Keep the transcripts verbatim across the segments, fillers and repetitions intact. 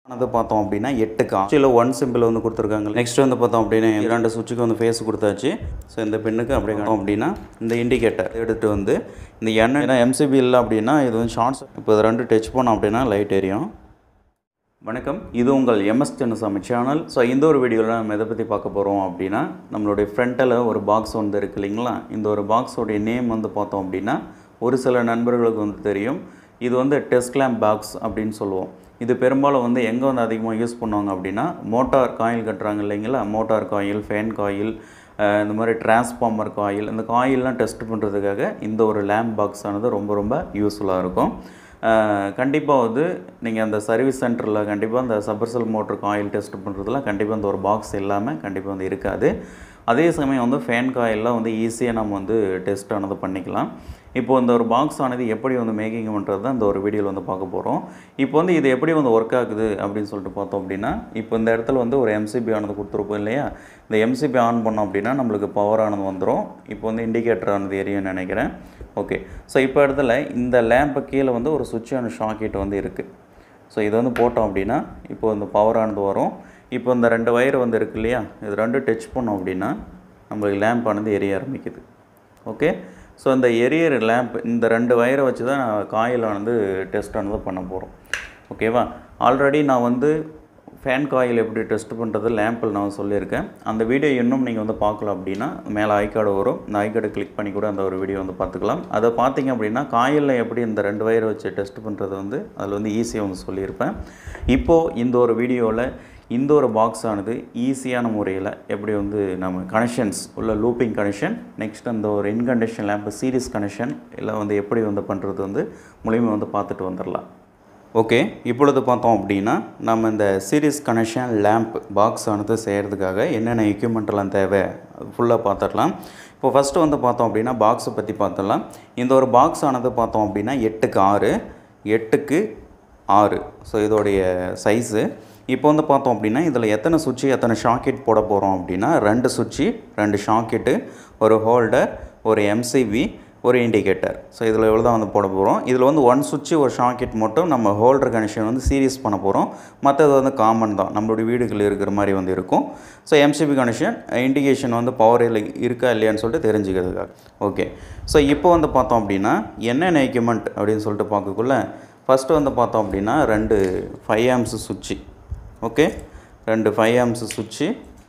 அது பார்த்தோம் அப்படின்னா எட்டு கா சுவிட்சில் ஒன் சிம்பிள் வந்து கொடுத்துருக்காங்க. நெக்ஸ்ட் வந்து பார்த்தோம் அப்படின்னா இரண்டு சுவிட்சுக்கு வந்து ஃபேஸ் கொடுத்தாச்சு. ஸோ இந்த பின்னுக்கு அப்படியே காட்டும் அப்படின்னா இந்த இண்டிகேட்டர் எடுத்துகிட்டு வந்து இந்த எண்ணெய் ஏன்னா எம்சிபி இல்லை அப்படின்னா இது வந்து ஷார்ட்ஸ். இப்போ இது ரெண்டு டச் பண்ணோம் அப்படின்னா லைட் எரியும். வணக்கம், இது உங்கள் எம்எஸ் சின்னசாமி சேனல். ஸோ இந்த ஒரு வீடியோவில் நம்ம எதை பற்றி பார்க்க போகிறோம் அப்படின்னா நம்மளுடைய ஃப்ரண்ட்டில் ஒரு பாக்ஸ் வந்து இருக்குது இல்லைங்களா. இந்த ஒரு பாக்ஸோடைய நேம் வந்து பார்த்தோம் அப்படின்னா ஒரு சில நண்பர்களுக்கு வந்து தெரியும். இது வந்து டெஸ்ட் லேம்ப் பாக்ஸ் அப்படின்னு சொல்லுவோம். இது பெரும்பாலும் வந்து எங்கே வந்து அதிகமாக யூஸ் பண்ணுவாங்க அப்படின்னா மோட்டார் காயில் கட்டுறாங்க இல்லைங்களா. மோட்டார் காயில், ஃபேன் காயில், இந்த மாதிரி டிரான்ஸ்ஃபார்மர் காயில், இந்த காயிலெலாம் டெஸ்ட் பண்ணுறதுக்காக இந்த ஒரு லேம்ப் பாக்ஸ் ஆனது ரொம்ப ரொம்ப யூஸ்ஃபுல்லாக இருக்கும். கண்டிப்பாக வந்து நீங்கள் அந்த சர்வீஸ் சென்டரில் கண்டிப்பாக அந்த சப்மர்சல் மோட்டர் காயில் டெஸ்ட் பண்ணுறதுலாம் கண்டிப்பாக இந்த ஒரு பாக்ஸ் இல்லாமல் கண்டிப்பாக வந்து இருக்காது. அதே சமயம் வந்து ஃபேன் காயிலெலாம் வந்து ஈஸியாக நம்ம வந்து டெஸ்ட் ஆனது பண்ணிக்கலாம். இப்போது இந்த ஒரு பாக்ஸ் ஆனது எப்படி வந்து மேக்கிங் பண்ணுறது தான் இந்த ஒரு வீடியோவில் வந்து பார்க்க போகிறோம். இப்போ வந்து இது எப்படி வந்து ஒர்க் ஆகுது அப்படின்னு சொல்லிட்டு பார்த்தோம் அப்படின்னா இப்போ இந்த இடத்துல வந்து ஒரு எம்சிபி ஆனது கொடுத்துருப்போம் இல்லையா. இந்த எம்சிபி ஆன் பண்ணோம் அப்படின்னா நம்மளுக்கு பவர் ஆனது வந்துடும். இப்போ வந்து இண்டிகேட்டர் ஆனது எரியும்னு நினைக்கிறேன். ஓகே, ஸோ இப்போ இடத்துல இந்த லேம்பு கீழே வந்து ஒரு சுவிட்சான ஷாக்கெட் வந்து இருக்குது. ஸோ இது வந்து போட்டோம் அப்படின்னா இப்போ இந்த பவர் ஆனது வரும். இப்போ இந்த ரெண்டு வயர் வந்து இருக்குது இல்லையா, இது ரெண்டு டச் பண்ணோம் அப்படின்னா நம்மளுக்கு லேம்ப் ஆனது எரிய ஆரம்பிக்குது. ஓகே, ஸோ இந்த எரியர் லேம்ப் இந்த ரெண்டு வயரை வச்சு தான் நான் காயில் வந்து டெஸ்ட் ஆனது பண்ண போகிறோம். ஓகேவா, ஆல்ரெடி நான் வந்து ஃபேன் காயில் எப்படி டெஸ்ட் பண்ணுறது லேம்பில் நான் சொல்லியிருக்கேன். அந்த வீடியோ இன்னும் நீங்கள் வந்து பார்க்கலாம் அப்படின்னா மேலே ஐகார்டு வரும். இந்த ஐகார்டு கிளிக் பண்ணி கூட அந்த ஒரு வீடியோ வந்து பார்த்துக்கலாம். அதை பார்த்தீங்க அப்படின்னா காயிலில் எப்படி இந்த ரெண்டு வயரை வச்சு டெஸ்ட் பண்ணுறது வந்து அதில் வந்து ஈஸியாக வந்து சொல்லியிருப்பேன். இப்போது இந்த ஒரு வீடியோவில் இந்த ஒரு பாக்ஸ் ஆனது ஈஸியான முறையில் எப்படி வந்து நம்ம கனெக்ஷன்ஸ் உள்ள லூப்பிங் கனெக்ஷன், நெக்ஸ்ட் அந்த ஒரு இன்கண்டக்ஷன் லேம்ப் சீரிஸ் கனெக்ஷன் எல்லாம் வந்து எப்படி வந்து பண்ணுறது வந்து மூலியமாக வந்து பார்த்துட்டு வந்துடலாம். ஓகே, இப்பொழுது பார்த்தோம் அப்படின்னா நம்ம இந்த சீரிஸ் கனெக்ஷன் லேம்ப் பாக்ஸ் ஆனது செய்கிறதுக்காக என்னென்ன எக்யூப்மெண்ட்லாம் தேவை ஃபுல்லாக பார்த்துடலாம். இப்போ ஃபஸ்ட்டு வந்து பார்த்தோம் அப்படின்னா பாக்ஸை பற்றி பார்த்துடலாம். இந்த ஒரு பாக்ஸ் ஆனது பார்த்தோம் அப்படின்னா எட்டுக்கு ஆறு எட்டுக்கு ஆறு ஸோ இதோடைய சைஸு. இப்போ வந்து பார்த்தோம் அப்படின்னா இதில் எத்தனை சுவிட்சு எத்தனை ஷாக்கெட் போட போகிறோம் அப்படின்னா ரெண்டு சுவிட்சு, ரெண்டு ஷாக்கெட்டு, ஒரு ஹோல்டர், ஒரு எம்சிபி, ஒரு இண்டிகேட்டர். ஸோ இதில் எவ்வளோ தான் வந்து போட போகிறோம். இதில் வந்து ஒன் சுவிட்சு ஒரு ஷாக்கெட் மட்டும் நம்ம ஹோல்டர் கனெக்ஷன் வந்து சீரியஸ் பண்ண போகிறோம். மற்றது வந்து காமன் தான், நம்மளுடைய வீடுகளில் இருக்கிற மாதிரி வந்து இருக்கும். ஸோ எம்சிபி கனெக்ஷன் இண்டிகேஷன் வந்து பவர் இருக்கா இல்லையான்னு சொல்லிட்டு தெரிஞ்சுக்கிறதுக்காக. ஓகே, ஸோ இப்போ வந்து பார்த்தோம் அப்படின்னா என்னென்ன எக்யூப்மெண்ட் அப்படின்னு சொல்லிட்டு பார்க்கக்குள்ள ஃபஸ்ட்டு வந்து பார்த்தோம் அப்படின்னா ரெண்டு ஃபைவ் ஆம்ஸ் சுவிட்சு. ஓகே, ரெண்டு ஃபைவ் ஆம்ஸ் சுவிட்சு.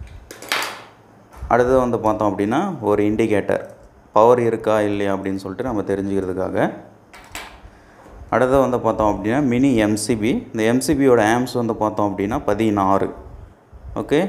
அடுத்தது வந்து பார்த்தோம் அப்படின்னா ஒரு இண்டிகேட்டர் பவர் இருக்கா இல்லையா அப்படின்னு சொல்லிட்டு நம்ம தெரிஞ்சுக்கிறதுக்காக. அடுத்தது வந்து பார்த்தோம் அப்படின்னா மினி எம்சிபி. இந்த எம்சிபியோட ஆம்ஸ் வந்து பார்த்தோம் அப்படின்னா பதினாறு. ஓகே,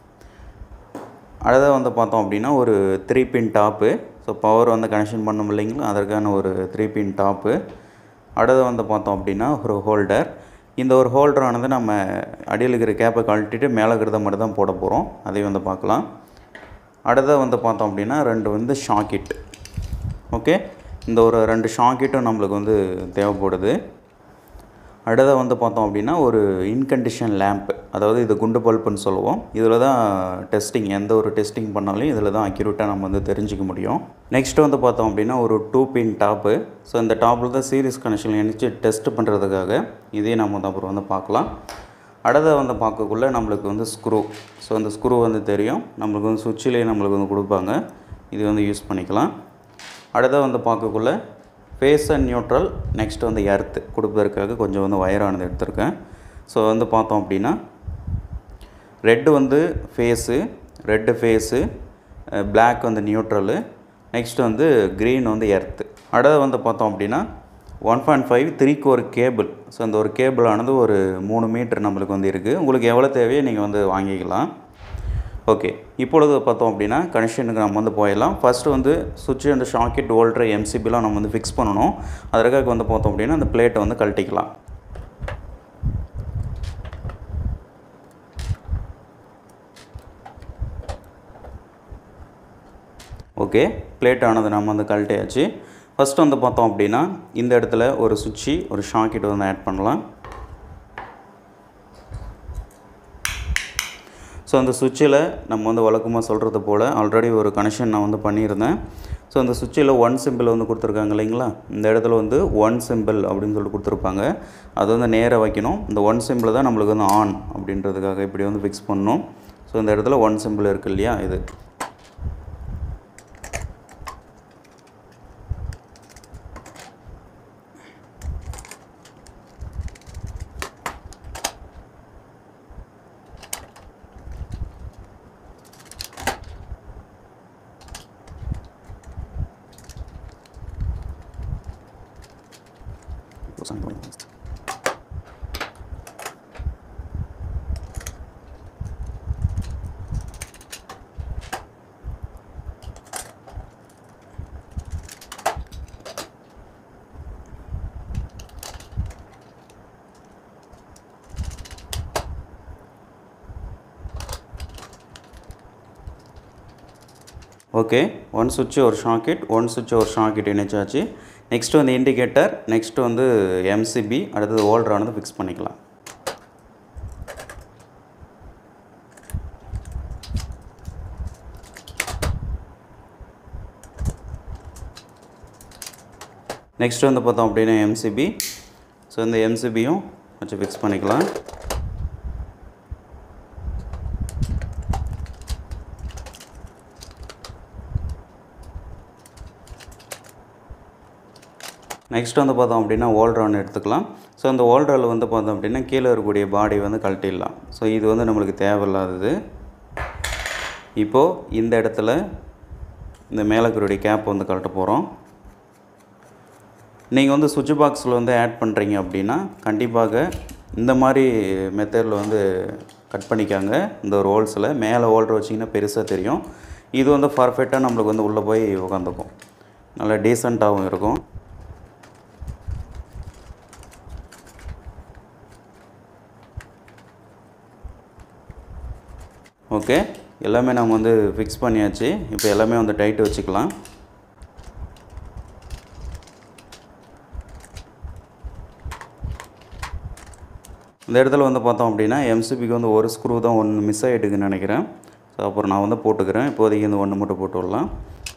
அடுத்தது வந்து பார்த்தோம் அப்படின்னா ஒரு three pin top. So power வந்து கனெக்ஷன் பண்ணோம் இல்லைங்களா, அதற்கான ஒரு த்ரீ பின் டாப்பு. அடுத்தது வந்து பார்த்தோம் அப்படின்னா ஒரு ஹோல்டர். இந்த ஒரு ஹோல்டரானது நம்ம அடியில் இருக்கிற கேப்பை கழட்டிட்டு மேலே இருக்கிறத மட்டும் தான் போட போகிறோம். அதையும் வந்து பார்க்கலாம். அடுத்தது வந்து பார்த்தோம் அப்படின்னா ரெண்டு வந்து ஷாக்கெட். ஓகே, இந்த ஒரு ரெண்டு ஷாக்கெட்டும் நம்மளுக்கு வந்து தேவைப்படுது. அடுத்தது வந்து பார்த்தோம் அப்படின்னா ஒரு இன்கண்டிஷன் லேம்ப், அதாவது இது குண்டு பல்புன்னு சொல்லுவோம். இதில் தான் டெஸ்டிங் எந்த ஒரு டெஸ்டிங் பண்ணாலும் இதில் தான் அக்யூரேட்டாக நம்ம வந்து தெரிஞ்சிக்க முடியும். நெக்ஸ்ட்டு வந்து பார்த்தோம் அப்படின்னா ஒரு டூ பின் டாப்பு. ஸோ இந்த டாப்பில் தான் சீரிஸ் கனெக்ஷன் இணைச்சி டெஸ்ட் பண்ணுறதுக்காக இதே நம்ம வந்து அப்புறம் வந்து பார்க்கலாம். அடுத்த வந்து பார்க்கக்குள்ளே நம்மளுக்கு வந்து ஸ்க்ரூ. ஸோ அந்த ஸ்க்ரூ வந்து தெரியும் நம்மளுக்கு வந்து சுவிட்சிலே நம்மளுக்கு வந்து கொடுப்பாங்க, இது வந்து யூஸ் பண்ணிக்கலாம். அடுத்த வந்து பார்க்கக்குள்ளே ஃபேஸ் அண்ட் நியூட்ரல், நெக்ஸ்ட் வந்து எர்த்து கொடுப்பதற்காக கொஞ்சம் வந்து வயரானது எடுத்திருக்கேன். ஸோ வந்து பார்த்தோம் அப்படின்னா ரெட்டு வந்து ஃபேஸு, ரெட்டு ஃபேஸு, பிளாக் வந்து நியூட்ரலு, நெக்ஸ்ட் வந்து க்ரீன் வந்து எர்த்து. அடுத்து வந்து பார்த்தோம் அப்படின்னா ஒன் பாயிண்ட் ஃபைவ் த்ரீக்கு ஒரு கேபிள். ஸோ அந்த ஒரு கேபிளானது ஒரு மூணு மீட்டர் நம்மளுக்கு வந்து இருக்குது. உங்களுக்கு எவ்வளோ தேவையோ நீங்கள் வந்து வாங்கிக்கலாம். ஓகே, இப்பொழுது பார்த்தோம் அப்படின்னா கனெக்ஷனுக்கு நம்ம வந்து போயிடலாம். ஃபஸ்ட்டு வந்து சுவிட்ச் அண்ட் ஷாக்கெட் ஹோல்டர் எம்சிபிலாம் நம்ம வந்து ஃபிக்ஸ் பண்ணணும். அதற்காக வந்து பார்த்தோம் அப்படின்னா அந்த பிளேட்டை வந்து கழட்டிக்கலாம். ஓகே, பிளேட் ஆனது நம்ம வந்து கழட்டியாச்சு. ஃபஸ்ட்டு வந்து பார்த்தோம் அப்படின்னா இந்த இடத்துல ஒரு சுவிட்சு ஒரு ஷாக்கெட் வந்து ஆட் பண்ணலாம். ஸோ அந்த சுவிட்சில் நம்ம வந்து வழக்கமாக சொல்கிறது போல் ஆல்ரெடி ஒரு கனெக்ஷன் நான் வந்து பண்ணியிருந்தேன். ஸோ அந்த சுவிட்சில் ஒன் சிம்பிள் வந்து கொடுத்துருக்காங்க இல்லைங்களா, இந்த இடத்துல வந்து ஒன் சிம்பிள் அப்படின்னு சொல்லிட்டு கொடுத்துருப்பாங்க. அது வந்து நேராக வைக்கணும். இந்த ஒன் சிம்பிள் தான் நம்மளுக்கு வந்து ஆன் அப்படின்றதுக்காக இப்படி வந்து ஃபிக்ஸ் பண்ணணும். ஸோ இந்த இடத்துல ஒன் சிம்பிள் இருக்குது இல்லையா, இது ஓகே. ஒன் சுவிட்ச் ஒரு ஷாக்கெட், ஒன் சுவிட்ச் ஒரு ஷாக்கெட் இணைச்சாச்சு. நெக்ஸ்ட் வந்து இண்டிகேட்டர், நெக்ஸ்ட் வந்து எம்சிபி, அடுத்தது ஹோல்டரானது ஃபிக்ஸ் பண்ணிக்கலாம். நெக்ஸ்ட் வந்து பார்த்தோம் அப்படின்னா எம்சிபி. ஸோ இந்த எம்சிபியும் வச்சு ஃபிக்ஸ் பண்ணிக்கலாம். நெக்ஸ்ட் வந்து பார்த்தோம் அப்படின்னா ஹோல்டரான்னு எடுத்துக்கலாம். ஸோ அந்த ஹோல்டரில் வந்து பார்த்தோம் அப்படின்னா கீழே இருக்கக்கூடிய பாடி வந்து கழட்டிடலாம். ஸோ இது வந்து நம்மளுக்கு தேவையில்லாதது. இப்போது இந்த இடத்துல இந்த மேலே இருக்கக்கூடிய கேப் வந்து கழட்ட போகிறோம். நீங்கள் வந்து சுவிட்ச் பாக்ஸில் வந்து ஆட் பண்ணுறீங்க அப்படின்னா கண்டிப்பாக இந்த மாதிரி மெத்தடில் வந்து கட் பண்ணிக்காங்க. இந்த ஒரு ஹோல்ஸில் மேலே ஹோல்டர் வச்சிங்கன்னா பெருசாக தெரியும். இது வந்து பர்ஃபெக்டாக நம்மளுக்கு வந்து உள்ளே போய் உட்காந்துக்கும், நல்லா டீசெண்டாகவும் இருக்கும். ஓகே, எல்லாமே நம்ம வந்து ஃபிக்ஸ் பண்ணியாச்சு. இப்போ எல்லாமே வந்து டைட்டு வச்சுக்கலாம். இந்த இடத்துல வந்து பார்த்தோம் அப்படின்னா எம்சிபிக்கு வந்து ஒரு ஸ்க்ரூ தான் ஒன்று மிஸ் ஆகிட்டுக்குன்னு நினைக்கிறேன். ஸோ அப்புறம் நான் வந்து போட்டுக்கிறேன். இப்போதைக்கு இந்த ஒன்று மட்டும் போட்டு விடலாம்.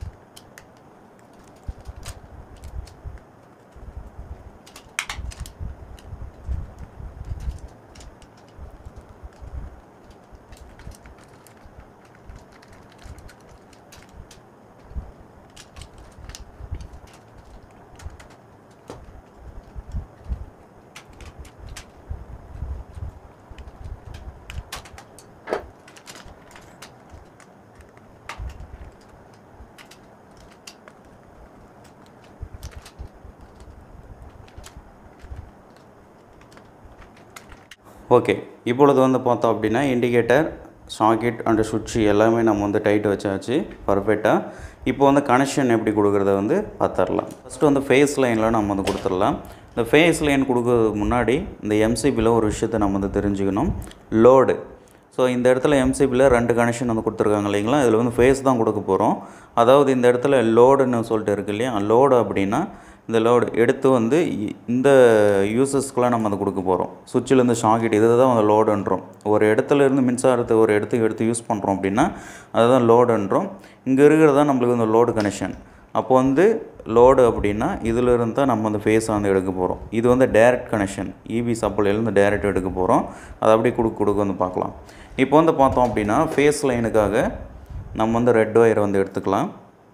ஓகே, இப்பொழுது வந்து பார்த்தோம் அப்படின்னா இண்டிகேட்டர், சாக்கெட் அண்ட் சுவிட்ச் எல்லாமே நம்ம வந்து டைட் வச்சாச்சு பர்ஃபெக்டாக. இப்போ வந்து கனெக்ஷன் எப்படி கொடுக்குறத வந்து பார்த்துடலாம். ஃபஸ்ட்டு வந்து ஃபேஸ் லைனில் நம்ம வந்து கொடுத்துடலாம். இந்த ஃபேஸ் லைன் கொடுக்கறதுக்கு முன்னாடி இந்த எம்சிபியில் ஒரு விஷயத்தை நம்ம வந்து தெரிஞ்சுக்கணும், லோடு. ஸோ இந்த இடத்துல எம்சிபியில் ரெண்டு கனெக்ஷன் வந்து கொடுத்துருக்காங்க இல்லைங்களா, இதில் வந்து ஃபேஸ் தான் கொடுக்க போகிறோம். அதாவது இந்த இடத்துல லோடுன்னு சொல்லிட்டு இருக்கு இல்லையா, லோடு அப்படின்னா இந்த லோடு எடுத்து வந்து இந்த யூசஸ்க்கெலாம் நம்ம அதை கொடுக்க போகிறோம். சுவிட்சிலேருந்து ஷாக்கெட் இதை தான் அந்த லோடுன்றோம். ஒரு இடத்துல இருந்து மின்சாரத்தை ஒரு இடத்துக்கு எடுத்து யூஸ் பண்ணுறோம் அப்படின்னா அதுதான் லோடுன்றோம். இங்கே இருக்கிறது தான் நம்மளுக்கு இந்த லோடு கனெக்ஷன். அப்போ வந்து லோடு அப்படின்னா இதில் இருந்து தான் நம்ம வந்து ஃபேஸை வந்து எடுக்க போகிறோம். இது வந்து டைரக்ட் கனெக்ஷன், இபி சப்ளைலேருந்து டைரக்ட் எடுக்க போகிறோம். அதை அப்படியே கொடுக்க கொடுக்க வந்து பார்க்கலாம். இப்போ வந்து பார்த்தோம் அப்படின்னா ஃபேஸ் லைனுக்காக நம்ம வந்து ரெட் ஒயரை வந்து எடுத்துக்கலாம்.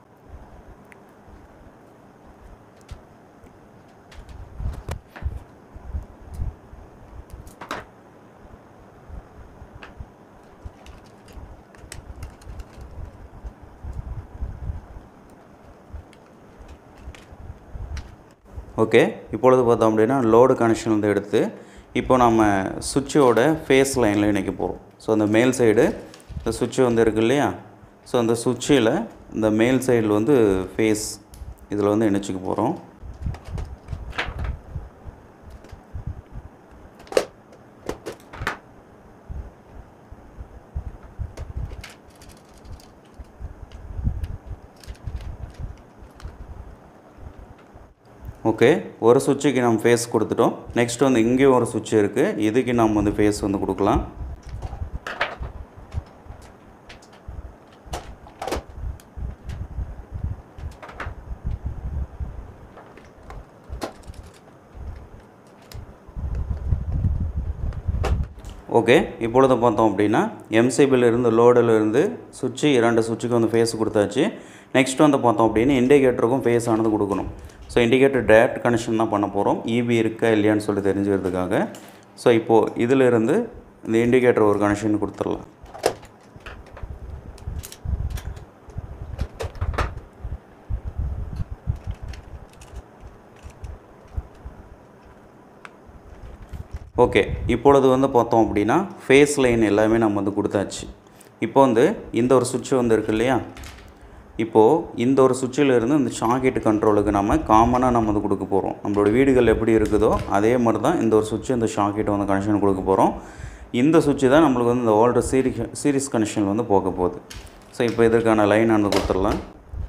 ஓகே, இப்பொழுது பார்த்தோம் அப்படின்னா லோடு கனெக்ஷன் வந்து எடுத்து இப்போ நம்ம சுவிட்சோட ஃபேஸ் லைனில் இணைக்க போகிறோம். ஸோ அந்த மேல் சைடு இந்த சுவிட்சு வந்து இருக்குது இல்லையா, ஸோ அந்த சுவிட்சில் இந்த மேல் சைடில் வந்து ஃபேஸ் இதில் வந்து இணைச்சிக்க போகிறோம். ஓகே, ஒரு சுவிட்சுக்கு நம்ம ஃபேஸ் கொடுத்துட்டோம். நெக்ஸ்ட் வந்து இங்கேயும் ஒரு சுவிட்ச் இருக்குது, இதுக்கு நம்ம வந்து ஃபேஸ் வந்து கொடுக்கலாம். ஓகே, இப்பொழுது பார்த்தோம் அப்படின்னா எம்சிபியிலிருந்து லோடிலிருந்து சுவிட்சு இரண்டு சுவிட்சுக்கு வந்து ஃபேஸ் கொடுத்தாச்சு. நெக்ஸ்ட் வந்து பார்த்தோம் அப்படின்னா இண்டிகேட்டருக்கும் ஃபேஸ் ஆனது கொடுக்கணும். ஸோ இண்டிகேட்டர் டேரக்ட் கனெக்ஷன் தான் பண்ண போகிறோம், இபி இருக்கா இல்லையான்னு சொல்லி தெரிஞ்சுக்கிறதுக்காக. ஸோ இப்போது இதிலிருந்து இந்த இண்டிகேட்டர் ஒரு கனெக்ஷன் கொடுத்துடலாம். ஓகே, இப்பொழுது வந்து பார்த்தோம் அப்படின்னா ஃபேஸ் லைன் எல்லாமே நம்ம வந்து கொடுத்தாச்சு. இப்போ வந்து இந்த ஒரு சுவிட்ச் வந்து இருக்குது இல்லையா, இப்போது இந்த ஒரு சுவிட்சிலிருந்து இந்த ஷாக்கெட் கண்ட்ரோலுக்கு நம்ம காமனாக நம்ம வந்து கொடுக்க போகிறோம். நம்மளோட வீடுகள் எப்படி இருக்குதோ அதே மாதிரி தான் இந்த ஒரு சுவிட்ச் இந்த ஷாக்கெட் வந்து கனெக்ஷன் கொடுக்க போகிறோம். இந்த சுவிட்சு தான் நம்மளுக்கு வந்து இந்த ஓல்டர் சீரி சீரிஸ் கனெக்ஷன் வந்து போக போகுது. ஸோ இப்போ இதற்கான லைன் வந்து கொடுத்துடலாம்.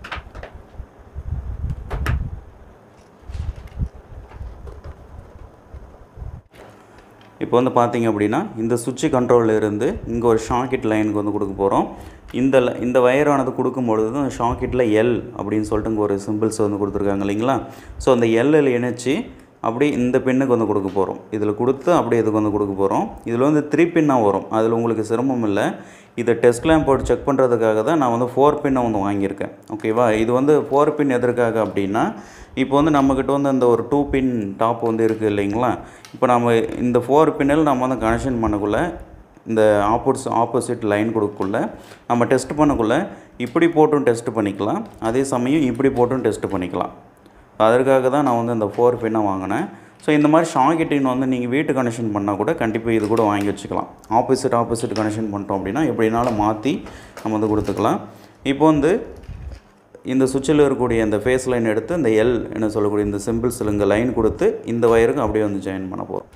இப்போ வந்து பார்த்திங்க அப்படின்னா இந்த சுவிட்சு கண்ட்ரோலில் இருந்து இங்கே ஒரு ஷாக்கெட் லைனுக்கு வந்து கொடுக்க போகிறோம். இந்த இந்த வயரானது கொடுக்கும்பொழுது தான் ஷாக்கெட்டில் எல் அப்படின்னு சொல்லிட்டு இங்கே ஒரு சிம்பிள்ஸ் வந்து கொடுத்துருக்காங்க இல்லைங்களா. ஸோ அந்த எல்லில் இணைச்சி அப்படி இந்த பின்னுக்கு வந்து கொடுக்க போகிறோம். இதில் கொடுத்து அப்படியே இதுக்கு வந்து கொடுக்க போகிறோம். இதில் வந்து த்ரீ பின்னாக வரும், அதில் உங்களுக்கு சிரமம் இல்லை. இதை டெஸ்ட் லேம்ப் போட்டு செக் பண்ணுறதுக்காக தான் நான் வந்து ஃபோர் பின்னை வந்து வாங்கியிருக்கேன். ஓகேவா, இது வந்து ஃபோர் பின் எதற்காக அப்படின்னா, இப்போ வந்து நம்மக்கிட்ட வந்து அந்த ஒரு டூ பின் டாப் வந்து இருக்குது இல்லைங்களா. இப்போ நம்ம இந்த ஃபோர் பின்னில் நம்ம வந்து கனெக்ஷன் பண்ணக்குள்ளே இந்த ஆப்போஸ் ஆப்போசிட் லைன் கொடுக்கக்குள்ள நம்ம டெஸ்ட் பண்ணக்குள்ளே இப்படி போட்டும் டெஸ்ட் பண்ணிக்கலாம், அதே சமயம் இப்படி போட்டும் டெஸ்ட் பண்ணிக்கலாம். அதற்காக தான் நான் வந்து இந்த ஃபோர் பின்னை வாங்கினேன். ஸோ இந்த மாதிரி ஷாக்கெட்டின் வந்து நீங்கள் வீட்டு கனெக்ஷன் பண்ணால் கூட கண்டிப்பாக இது கூட வாங்கி வச்சுக்கலாம். ஆப்போசிட் ஆப்போசிட் கனெக்ஷன் பண்ணிட்டோம் அப்படின்னா எப்படினாலும் மாற்றி நம்ம வந்து கொடுத்துக்கலாம். இப்போ வந்து இந்த சுவிட்சில் இருக்கக்கூடிய இந்த ஃபேஸ் லைன் எடுத்து இந்த எல் என்ன சொல்லக்கூடிய இந்த சிம்பிள்ஸில் இங்கே லைன் கொடுத்து இந்த வயருக்கு அப்படியே வந்து ஜாயின் பண்ண போகிறோம்.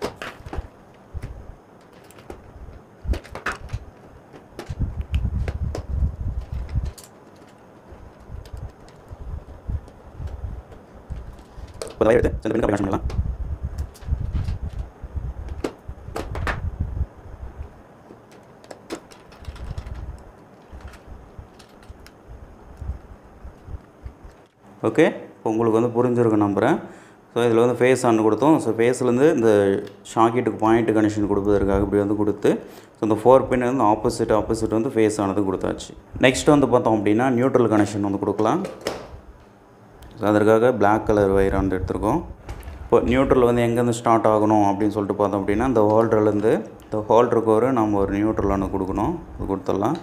ஓகே, இப்போ உங்களுக்கு வந்து புரிஞ்சிருக்கும் நம்புகிறேன். ஸோ இதில் வந்து ஃபேஸ் ஆன் கொடுத்தோம். ஸோ ஃபேஸ்லேருந்து இந்த ஷாக்கெட்டுக்கு பாயிண்ட் கனெக்ஷன் கொடுப்பதற்காக இப்படி வந்து கொடுத்து ஸோ இந்த ஃபோர் பின் வந்து ஆப்போசிட் ஆப்போசிட் வந்து ஃபேஸ் ஆனது கொடுத்தாச்சு. நெக்ஸ்ட் வந்து பார்த்தோம் அப்படின்னா நியூட்ரல் கனெக்ஷன் வந்து கொடுக்கலாம். ஸோ அதற்காக பிளாக் கலர் வயர் வந்து எடுத்துருக்கோம். இப்போ நியூட்ரல் வந்து எங்கேருந்து ஸ்டார்ட் ஆகணும் அப்படின்னு சொல்லிட்டு பார்த்தோம் அப்படின்னா இந்த ஹோல்டர்லேருந்து இந்த ஹோல்டருக்கு ஒரு நம்ம ஒரு நியூட்ரல் ஒன்று கொடுக்கணும், அது கொடுத்துடலாம்.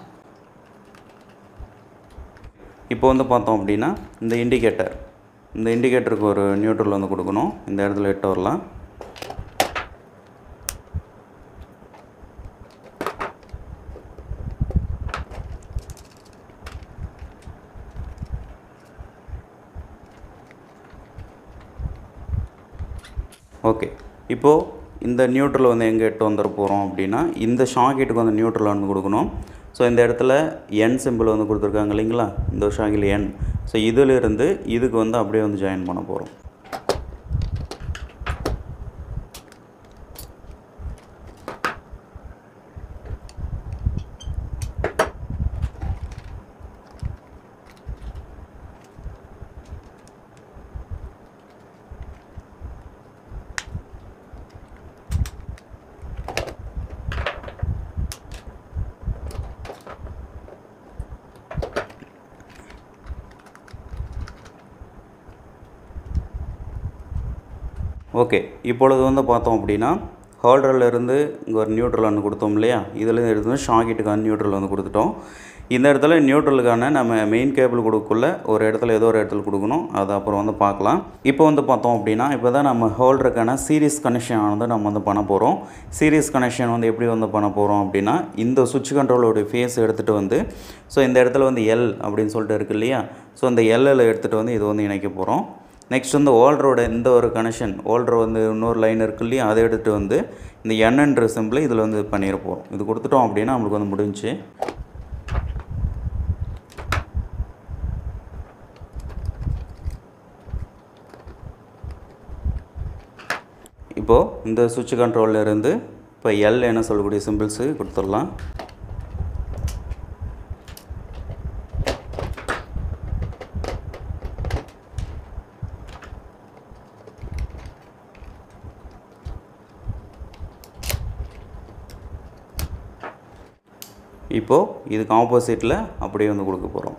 இப்போ வந்து பார்த்தோம் அப்படின்னா இந்த இண்டிகேட்டர் இந்த இண்டிகேட்டருக்கு ஒரு நியூட்ரல் வந்து கொடுக்கணும். இந்த இடத்துல எட்டு வரலாம். ஓகே, இப்போது இந்த நியூட்ரல் வந்து எங்கே எட்டு வந்துட போகிறோம் அப்படின்னா இந்த ஷாக்கெட்டுக்கு வந்து நியூட்ரல் வந்து கொடுக்கணும். ஸோ இந்த இடத்துல என் சிம்பிள் வந்து கொடுத்துருக்காங்க இல்லைங்களா, இந்த ஷாக்கில் என். ஸோ இதிலிருந்து இதுக்கு வந்து அப்படியே வந்து ஜாயின் பண்ண போகிறோம். ஓகே, இப்பொழுது வந்து பார்த்தோம் அப்படின்னா ஹோல்டர்லேருந்து இங்கே ஒரு நியூட்ரல் ஒன்று கொடுத்தோம் இல்லையா, இதில் எடுத்து ஷாக்கெட்டுக்கான நியூட்ரல் வந்து கொடுத்துட்டோம். இந்த இடத்துல நியூட்ரலுக்கான நம்ம மெயின் கேபிள் கொடுக்குள்ள ஒரு இடத்துல ஏதோ ஒரு இடத்துல கொடுக்கணும், அது அப்புறம் வந்து பார்க்கலாம். இப்போ வந்து பார்த்தோம் அப்படின்னா இப்போ தான் நம்ம ஹோல்டருக்கான சீரிஸ் கனெக்ஷன் ஆனது நம்ம வந்து பண்ண போகிறோம். சீரிஸ் கனெக்ஷன் வந்து எப்படி வந்து பண்ண போகிறோம் அப்படின்னா இந்த சுவிட்ச் கண்ட்ரோலோடைய ஃபேஸ் எடுத்துகிட்டு வந்து ஸோ இந்த இடத்துல வந்து எல் அப்படின்னு சொல்லிட்டு இருக்குது இல்லையா, ஸோ இந்த எல்லில் எடுத்துகிட்டு வந்து இது வந்து இணைக்க போகிறோம். நெக்ஸ்ட் வந்து ஓல்டரோட இந்த ஒரு கனெக்ஷன் ஓல்டர் வந்து இன்னொரு லைன் இருக்குது இல்லையா, அதை எடுத்துகிட்டு வந்து இந்த என்என்ற சிம்பிளை இதில் வந்து பண்ணிட போகிறோம். இது கொடுத்துட்டோம் அப்படின்னா நம்மளுக்கு வந்து முடிஞ்சு. இப்போது இந்த சுவிட்ச் கண்ட்ரோலில் இருந்து இப்போ எல் என்ன சொல்லக்கூடிய சிம்பிள்ஸு கொடுத்துடலாம். இப்போது இதுக்கு ஆப்போசிட்டில் அப்படியே வந்து கொடுக்க போகிறோம்.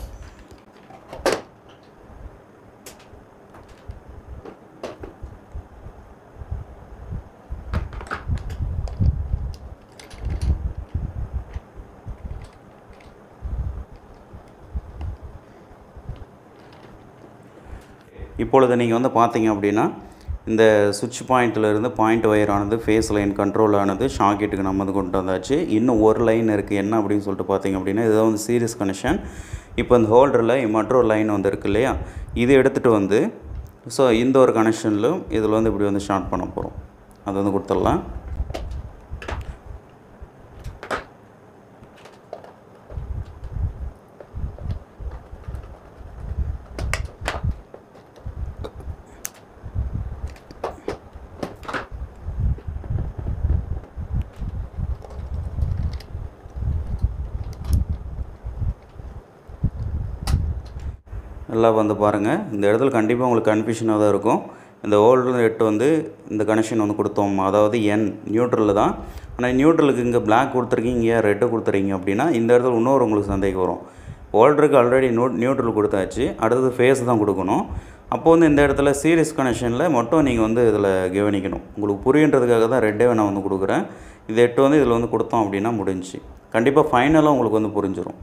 இப்பொழுது நீங்கள் வந்து பார்த்தீங்க அப்படின்னா இந்த சுவிட்ச் பாயிண்ட்டில் பாயிண்ட் ஒயர் ஆனது ஃபேஸ் லைன் கண்ட்ரோல் ஆனது ஷாக்கெட்டுக்கு நம்ம வந்து கொண்டு வந்தாச்சு. இன்னும் ஒரு லைன் இருக்குது. என்ன அப்படின்னு சொல்லிட்டு பார்த்தீங்க அப்படின்னா இதுதான் வந்து சீரிஸ் கனெக்ஷன். இப்போ இந்த ஹோல்டரில் மற்றொரு லைன் வந்து இருக்குது இல்லையா, இது எடுத்துகிட்டு வந்து ஸோ இந்த ஒரு கனெக்ஷனிலும் இதில் வந்து இப்படி வந்து ஸ்டார்ட் பண்ண போகிறோம். அது வந்து கொடுத்துடலாம். எல்லாம் வந்து பாருங்கள், இந்த இடத்துல கண்டிப்பாக உங்களுக்கு கன்ஃபியூஷனாக தான் இருக்கும். இந்த ஹோல்டர் எட்டு வந்து இந்த கனெக்ஷன் வந்து கொடுத்தோம், அதாவது என் நியூட்ரலில் தான். ஆனால் நியூட்ரலுக்கு இங்கே பிளாக் கொடுத்துருக்கீங்க, ஏன் ரெட்டு கொடுத்துறீங்க அப்படின்னா இந்த இடத்துல இன்னொரு உங்களுக்கு சந்தேகம் வரும். ஹோல்டருக்கு ஆல்ரெடி நோ நியூட்ரல் கொடுத்தாச்சு, அடுத்தது ஃபேஸ் தான் கொடுக்கணும். அப்போ வந்து இந்த இடத்துல சீரிஸ் கனெக்ஷனில் மட்டும் நீங்கள் வந்து இதில் கவனிக்கணும். உங்களுக்கு புரியுன்றதுக்காக தான் ரெட்டே நான் வந்து கொடுக்குறேன். இது எட்டு வந்து இதில் வந்து கொடுத்தோம் அப்படின்னா முடிஞ்சு. கண்டிப்பாக ஃபைனலாக உங்களுக்கு வந்து புரிஞ்சிடும்.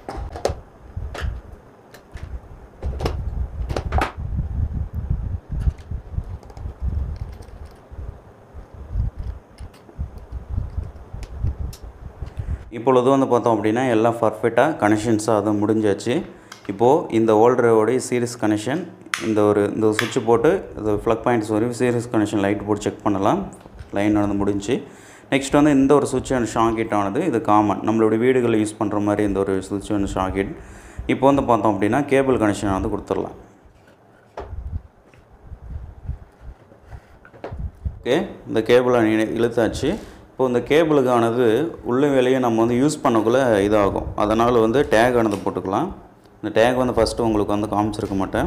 இப்பொழுது வந்து பார்த்தோம் அப்படின்னா எல்லாம் பர்ஃபெக்டாக கனெக்ஷன்ஸாக அது முடிஞ்சாச்சு. இப்போது இந்த ஹோல்டரோடைய சீரிஸ் கனெக்ஷன் இந்த ஒரு இந்த சுவிட்ச் போட்டு இது ப்ளக் பாயிண்ட்ஸ் வரையும் சீரிஸ் கனெக்ஷன் லைட் போட்டு செக் பண்ணலாம். லைன் ஆனது முடிஞ்சு. நெக்ஸ்ட் வந்து இந்த ஒரு சுவிட்ச் அண்ட் ஷாக்கெட் ஆனது இது காமன், நம்மளுடைய வீடுகளில் யூஸ் பண்ணுற மாதிரி இந்த ஒரு சுவிட்ச் அண்ட் ஷாக்கெட். இப்போ வந்து பார்த்தோம் அப்படின்னா கேபிள் கனெக்ஷன் வந்து கொடுத்துடலாம். ஓகே, இந்த கேபிளை இழுத்தாச்சு. இப்போ இந்த கேபிளுக்கானது உள்ள வேலையை நம்ம வந்து யூஸ் பண்ணக்குள்ளே இதாகும். அதனால் வந்து டேக் ஆனது போட்டுக்கலாம். இந்த டேக் வந்து ஃபஸ்ட்டு உங்களுக்கு வந்து காமிச்சிருக்க மாட்டேன்.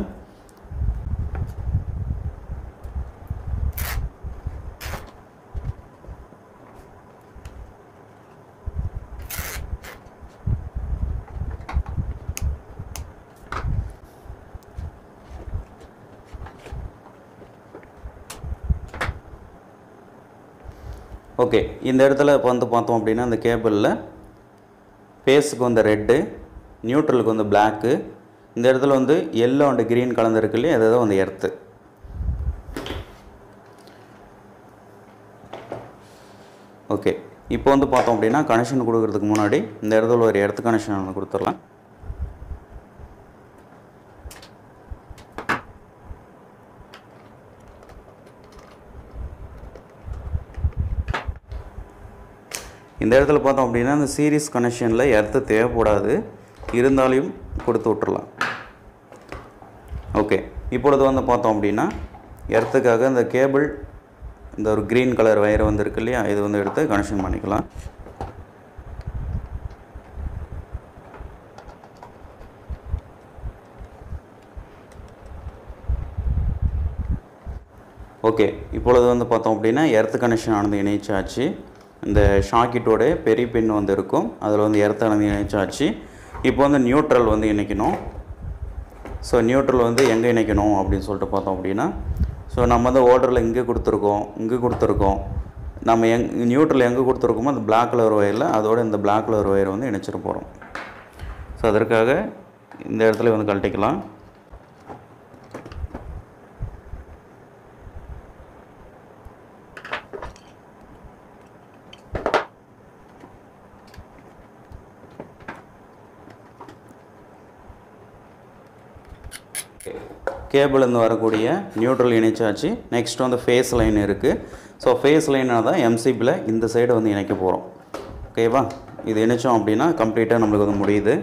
ஓகே, இந்த இடத்துல இப்போ வந்து பார்த்தோம் அப்படின்னா இந்த கேபிளில் ஃபேஸுக்கு வந்து ரெட்டு, நியூட்ரலுக்கு வந்து பிளாக்கு, இந்த இடத்துல வந்து எல்லோ அண்ட் க்ரீன் கலந்துருக்கு இல்லையா, அதுதான் வந்து எர்த்து. ஓகே, இப்போ வந்து பார்த்தோம் அப்படின்னா கனெக்ஷன் கொடுக்கறதுக்கு முன்னாடி இந்த இடத்துல ஒரு எர்த்து கனெக்ஷன் வந்து கொடுத்துடலாம். இந்த இடத்துல பார்த்தோம் அப்படின்னா இந்த சீரிஸ் கனெக்ஷனில் எர்த்து தேவைப்படாது, இருந்தாலும் கொடுத்து விட்டுறலாம். ஓகே, இப்பொழுது வந்து பார்த்தோம் அப்படின்னா எர்த்துக்காக இந்த கேபிள் இந்த ஒரு க்ரீன் கலர் வயரை வந்து இருக்கு இல்லையா, இது வந்து எடுத்து கனெக்ஷன் பண்ணிக்கலாம். ஓகே, இப்பொழுது வந்து பார்த்தோம் அப்படின்னா எர்த்து கனெக்ஷன் ஆனது இணைச்சாச்சு. இந்த ஷாக்கெட்டோட பெரிய பின் வந்து இருக்கும், அதில் வந்து எர்த்தானது இணைச்சாச்சு. இப்போ வந்து நியூட்ரல் வந்து இணைக்கணும். ஸோ நியூட்ரல் வந்து எங்கே இணைக்கணும் அப்படின்னு சொல்லிட்டு பார்த்தோம் அப்படின்னா ஸோ நம்ம வந்து ஓர்டரில் இங்கே கொடுத்துருக்கோம், இங்கே கொடுத்துருக்கோம். நம்ம எங் நியூட்ரல் எங்கே கொடுத்துருக்கோமோ அந்த பிளாக் கலர் ஒயரில் அதோட இந்த பிளாக் கலர் ஒயரை வந்து இணைச்சிட்டு போகிறோம். ஸோ அதற்காக இந்த இடத்துல வந்து கழட்டிக்கலாம். கேபிள் இருந்து வரக்கூடிய நியூட்ரல் இணைச்சாச்சு. நெக்ஸ்ட் வந்து ஃபேஸ் லைன் இருக்குது. ஸோ ஃபேஸ் லைனாக தான் எம்சிபியில் இந்த சைடு வந்து இணைக்க போகிறோம். ஓகேவா, இது இணைச்சோம் அப்படின்னா கம்ப்ளீட்டாக நம்மளுக்கு வந்து முடியுது.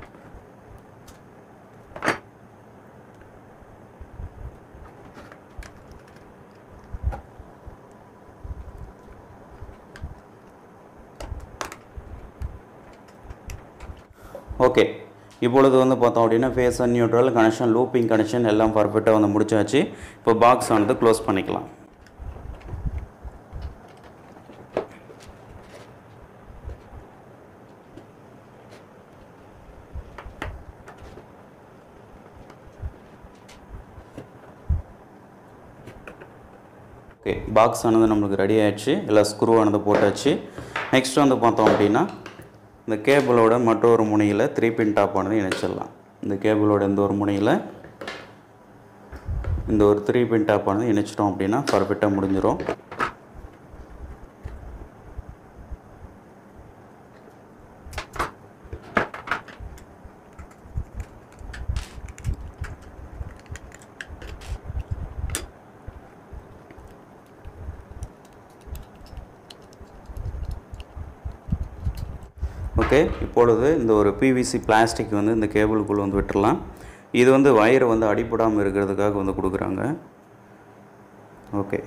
ஓகே, இப்பொழுது வந்து பார்த்தோம் அப்படின்னா phase and neutral connection, looping connection எல்லாம் பர்ஃபெக்டாக வந்து முடிச்சாச்சு. இப்போ பாக்ஸ் ஆனது க்ளோஸ் பண்ணிக்கலாம். ஓகே, பாக்ஸ் ஆனது நம்மளுக்கு ரெடி ஆகிடுச்சு. இல்லை ஸ்க்ரூ ஆனது போட்டாச்சு. நெக்ஸ்ட் வந்து பார்த்தோம் அப்படின்னா இந்த கேபிளோட மற்றொரு முனையில் த்ரீ பின் டாப் ஆனது இணைச்சிடலாம். இந்த கேபிளோட இந்த ஒரு முனையில் இந்த ஒரு த்ரீ பின் டாப் ஆனது இணைச்சிட்டோம் அப்படின்னா பர்ஃபெக்டாக முடிஞ்சிடும். ஓகே, இப்பொழுது இந்த ஒரு பிவிசி பிளாஸ்டிக் வந்து இந்த கேபிளுக்குள்ளே வந்து விட்டுடலாம். இது வந்து வயரை வந்து அடிப்படாமல் இருக்கிறதுக்காக வந்து கொடுக்குறாங்க. ஓகே,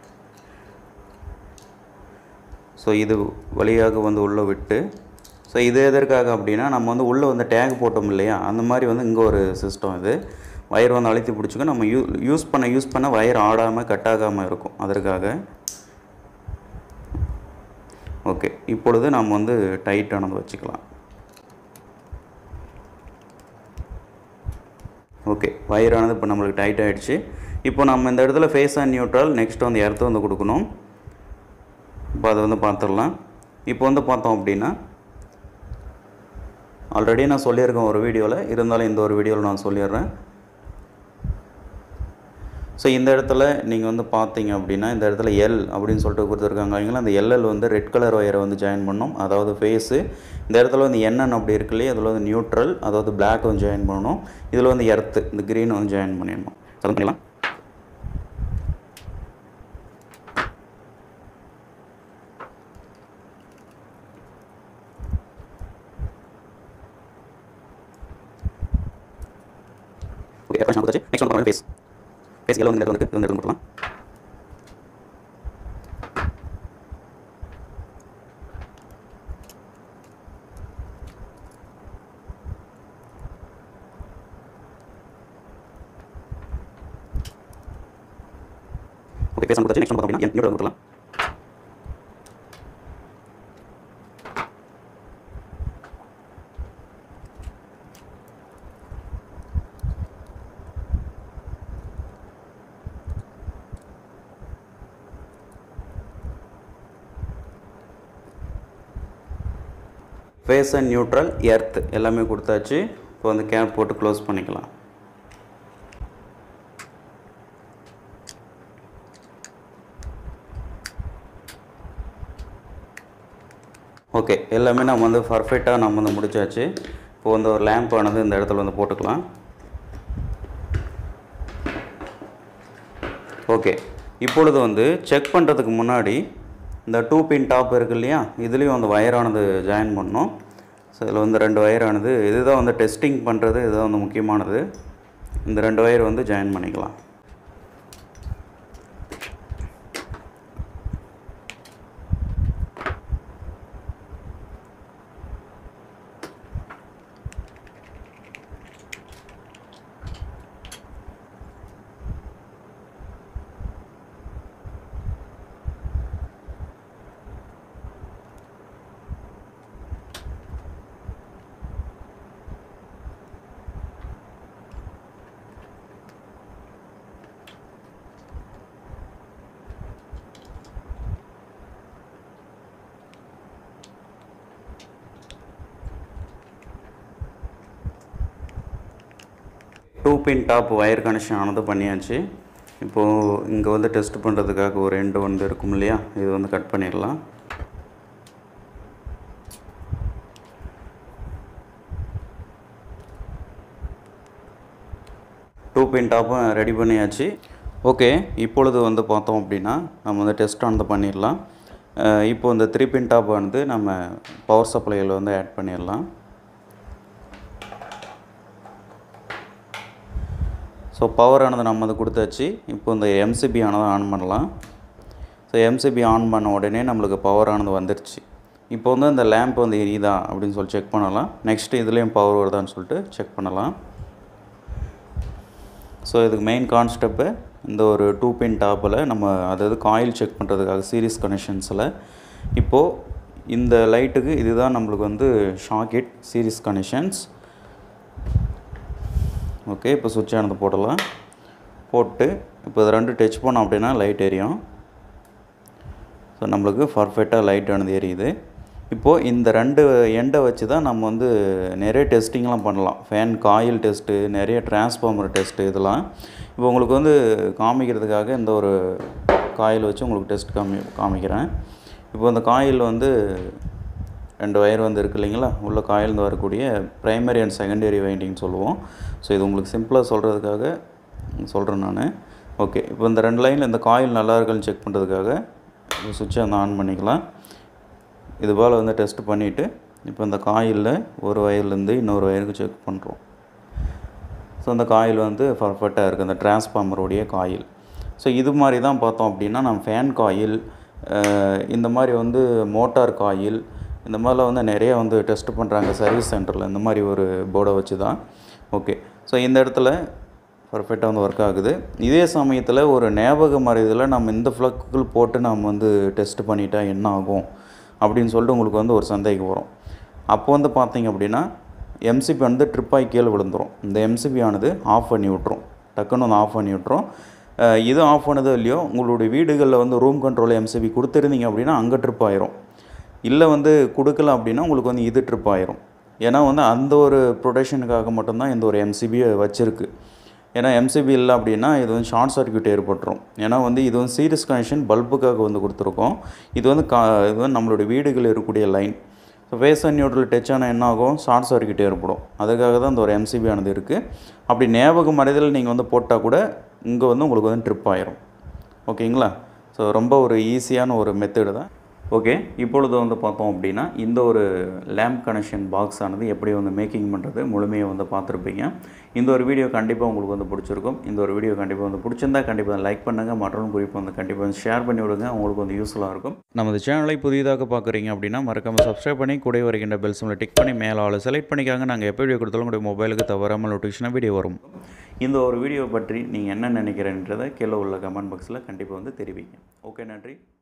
ஸோ இது வழியாக வந்து உள்ளே விட்டு, ஸோ இது எதற்காக அப்படின்னா நம்ம வந்து உள்ளே வந்து டேக் போட்டோம் இல்லையா, அந்த மாதிரி வந்து இங்கே ஒரு சிஸ்டம். இது வயர் வந்து அழுத்தி பிடிச்சிக்க நம்ம யூ யூஸ் பண்ண யூஸ் பண்ண வயர் ஆடாமல் கட் ஆகாமல் இருக்கும், அதற்காக. ஓகே, இப்பொழுது நாம் வந்து டைட்டானது வச்சுக்கலாம். ஓகே, வயரானது இப்போ நம்மளுக்கு டைட் ஆகிடுச்சு. இப்போ நம்ம இந்த இடத்துல ஃபேஸ் அண்ட் நியூட்ரல், நெக்ஸ்ட் வந்து எர்த்து வந்து கொடுக்கணும். இப்போ அதை வந்து பார்த்துடலாம். இப்போ வந்து பார்த்தோம் அப்படின்னா ஆல்ரெடி நான் சொல்லியிருக்கேன் ஒரு வீடியோவில், இருந்தாலும் இந்த ஒரு வீடியோவில் நான் சொல்லிடுறேன். ஸோ இந்த இடத்துல நீங்கள் வந்து பார்த்தீங்க அப்படின்னா இந்த இடத்துல எல் அப்படின்னு சொல்லிட்டு கொடுத்துருக்காங்க. அவங்களா அந்த எல்எல் வந்து ரெட் கலர் ஒயரை வந்து ஜாயின் பண்ணணும், அதாவது ஃபேஸு. இந்த இடத்துல வந்து என்என் அப்படி இருக்கு இல்லையா, அதில் வந்து நியூட்ரல், அதாவது பிளாக் வந்து ஜாயின் பண்ணணும். இதில் வந்து எர்த்து, இந்த க்ரீன் வந்து ஜாயின் பண்ணிடணும். அது பண்ணிடலாம். ஓகே, நெக்ஸ்ட் வந்து ஃபேஸ் ஃபேஸ் எல்லாம் வந்து வந்து வந்து எடுத்து போடலாம். ஓகே, ஃபேஸ் வந்து நெக்ஸ்ட் வந்து பார்த்தோம் அப்படின்னா நியூட்ரல் கொடுக்கலாம். ஃபேஸ் அண்ட் நியூட்ரல், எர்த் எல்லாமே கொடுத்தாச்சு. இப்போ வந்து கேப் போட்டு க்ளோஸ் பண்ணிக்கலாம். ஓகே, எல்லாமே நம்ம வந்து பர்ஃபெக்டாக நம்ம வந்து முடிச்சாச்சு. இப்போ வந்து ஒரு லேம்ப் ஆனது இந்த இடத்துல வந்து போட்டுக்கலாம். ஓகே, இப்பொழுது வந்து செக் பண்ணுறதுக்கு முன்னாடி இந்த டூ பின் டாப் இருக்குது இல்லையா, இதுலேயும் அந்த வயரானது ஜாயின் பண்ணணும். ஸோ இதில் வந்து ரெண்டு வயரானது, இதுதான் வந்து டெஸ்டிங் பண்ணுறது, இதுதான் வந்து முக்கியமானது. இந்த ரெண்டு வயர் வந்து ஜாயின் பண்ணிக்கலாம். Two pin top wire connection ஆனது பண்ணியாச்சு. இப்போது இங்கே வந்து டெஸ்ட் பண்ணுறதுக்காக ஒரு எண்டு வந்து இருக்கும் இல்லையா, இது வந்து கட் பண்ணிடலாம். டூ பின் டாப்பும் ரெடி பண்ணியாச்சு. ஓகே, இப்பொழுது வந்து பார்த்தோம் அப்படின்னா நம்ம வந்து டெஸ்ட் ஆனது பண்ணிடலாம். இப்போ இந்த த்ரீ பின் டாப் வந்து நம்ம பவர் சப்ளையில் வந்து ஆட் பண்ணிடலாம். ஸோ பவர் ஆனது நம்ம வந்து கொடுத்தாச்சு. இப்போ இந்த எம்சிபி ஆனதை ஆன் பண்ணலாம். ஸோ எம்சிபி ஆன் பண்ண உடனே நம்மளுக்கு பவர் ஆனது வந்துருச்சு. இப்போ வந்து இந்த லேம்ப் வந்து எரியுதா அப்படின்னு சொல்லி செக் பண்ணலாம். நெக்ஸ்ட்டு இதுலேயும் பவர் வருதான்னு சொல்லிட்டு செக் பண்ணலாம். ஸோ இதுக்கு மெயின் கான்ஸ்டெப்பு இந்த ஒரு டூ பின் டாப்பில் நம்ம அதாவது காயில் செக் பண்ணுறதுக்காக சீரிஸ் கனெக்ஷன்ஸில் இப்போது இந்த லைட்டுக்கு இதுதான் நம்மளுக்கு வந்து ஷாக்கெட் சீரிஸ் கனெக்ஷன்ஸ். ஓகே, இப்போ சுவிட்ச் ஆனது போடலாம். போட்டு இப்போ இது ரெண்டு டச் பண்ணோம் அப்படின்னா லைட் எரியும். ஸோ நம்மளுக்கு பர்ஃபெக்டாக லைட் ஆனது எரியுது. இப்போது இந்த ரெண்டு எண்டை வச்சு தான் நம்ம வந்து நிறைய டெஸ்டிங்லாம் பண்ணலாம். ஃபேன் காயில் டெஸ்ட்டு, நிறைய டிரான்ஸ்ஃபார்மர் டெஸ்ட்டு, இதெல்லாம் இப்போ உங்களுக்கு வந்து காமிக்கிறதுக்காக இந்த ஒரு காயில் வச்சு உங்களுக்கு டெஸ்ட் காமி காமிக்கிறேன். இப்போ இந்த காயில் வந்து ரெண்டு ஒயர் வந்து இருக்குது இல்லைங்களா, உள்ள காயிலேருந்து வரக்கூடிய ப்ரைமரி அண்ட் செகண்டரி வைண்டிங்னு சொல்லுவோம். ஸோ இது உங்களுக்கு சிம்பிளாக சொல்கிறதுக்காக சொல்கிறேன் நான். ஓகே, இப்போ இந்த ரெண்டு லைனில் இந்த காயில் நல்லா இருக்கான்னு செக் பண்ணுறதுக்காக சுவிட்சை வந்து ஆன் பண்ணிக்கலாம். இது போல் வந்து டெஸ்ட் பண்ணிவிட்டு இப்போ இந்த காயிலில் ஒரு வயர்லேருந்து இன்னொரு வயருக்கு செக் பண்ணுறோம். ஸோ அந்த காயில் வந்து பர்ஃபெக்டாக இருக்குது, அந்த டிரான்ஸ்ஃபார்மருடைய காயில். ஸோ இது மாதிரி தான் பார்த்தோம் அப்படின்னா நம்ம ஃபேன் காயில், இந்த மாதிரி வந்து மோட்டார் காயில், இந்த மாதிரிலாம் வந்து நிறைய வந்து டெஸ்ட் பண்ணுறாங்க சர்வீஸ் சென்டரில், இந்த மாதிரி ஒரு போர்டை வச்சு தான். ஓகே, ஸோ இந்த இடத்துல பர்ஃபெக்டாக வந்து ஒர்க் ஆகுது. இதே சமயத்தில் ஒரு ஞாபக மறைதில் நம்ம இந்த ஃப்ளக்குகள் போட்டு நம்ம வந்து டெஸ்ட் பண்ணிட்டா என்ன ஆகும் அப்படின்னு சொல்லிட்டு உங்களுக்கு வந்து ஒரு சந்தேகம் வரும். அப்போ வந்து பார்த்திங்க அப்படின்னா எம்சிபி வந்து ட்ரிப்பாகி கீழே விழுந்துடும். இந்த எம்சிபி ஆனது ஆஃப் பண்ணி விட்ரும், டக்குன்னு வந்து ஆஃப் பண்ணி விட்ரும். இது ஆஃப் பண்ணதோ இல்லையோ உங்களுடைய வீடுகளில் வந்து ரூம் கண்ட்ரோல் எம்சிபி கொடுத்துருந்தீங்க அப்படின்னா அங்கே ட்ரிப் ஆயிரும். இல்லை வந்து கொடுக்கல அப்படின்னா உங்களுக்கு வந்து இது ட்ரிப் ஆயிரும். ஏன்னா வந்து அந்த ஒரு ப்ரொடெக்ஷனுக்காக மட்டும்தான் இந்த ஒரு எம்சிபியை வச்சுருக்கு. ஏன்னா எம்சிபி இல்லை அப்படின்னா இது வந்து ஷார்ட் சர்க்யூட் ஏற்பட்டுரும். ஏன்னா வந்து இது வந்து சீரிஸ் கனெக்ஷன் பல்புக்காக வந்து கொடுத்துருக்கோம். இது வந்து கா இது வந்து நம்மளுடைய வீடுகளில் இருக்கக்கூடிய line. So phase and neutral touch ஆனால் என்ன ஆகும், ஷார்ட் சர்க்யூட் ஏற்படும். அதுக்காக தான் இந்த ஒரு எம்சிபி ஆனது இருக்குது. அப்படி ஞாபக மறைதல் நீங்கள் வந்து போட்டால் கூட இங்கே வந்து உங்களுக்கு வந்து ட்ரிப் ஆயிரும். ஓகேங்களா? ஸோ ரொம்ப ஒரு ஈஸியான ஒரு மெத்தடு தான். ஓகே, இப்பொழுது வந்து பார்த்தோம் அப்படின்னா இந்த ஒரு லேம்ப் கனெக்ஷன் பாக்ஸ் ஆனது எப்படி வந்து மேக்கிங் பண்ணுறது முழுமையாக வந்து பார்த்துருப்பீங்க. இந்த ஒரு வீடியோ கண்டிப்பாக உங்களுக்கு வந்து பிடிச்சிருக்கும். இந்த ஒரு வீடியோ கண்டிப்பாக வந்து பிடிச்சிருந்தா கண்டிப்பாக லைக் பண்ணுங்கள், மற்றும் குறிப்பாக வந்து கண்டிப்பாக வந்து ஷேர் பண்ணி விடுங்க, உங்களுக்கு வந்து யூஸ்ஃபுல்லாக இருக்கும். நமது சேனலை புதிதாக பார்க்குறீங்க அப்படின்னா மறக்காமல் சப்ஸ்கிரைப் பண்ணி கூட வருகின்ற பெல் சிம்மில் டிக் பண்ணி மேலே ஆளை செலக்ட் பண்ணிக்காங்க. நாங்கள் எப்போ வீடியோ கொடுத்தாலும் உங்களுடைய மொபைலுக்கு தவறாமல் நோட்டிஃபிகேஷனாக வீடியோ வரும். இந்த ஒரு வீடியோ பற்றி நீங்கள் என்ன நினைக்கிறேன்றதை கீழே உள்ள கமெண்ட் பாக்ஸில் கண்டிப்பாக வந்து தெரிவிங்க. ஓகே, நன்றி.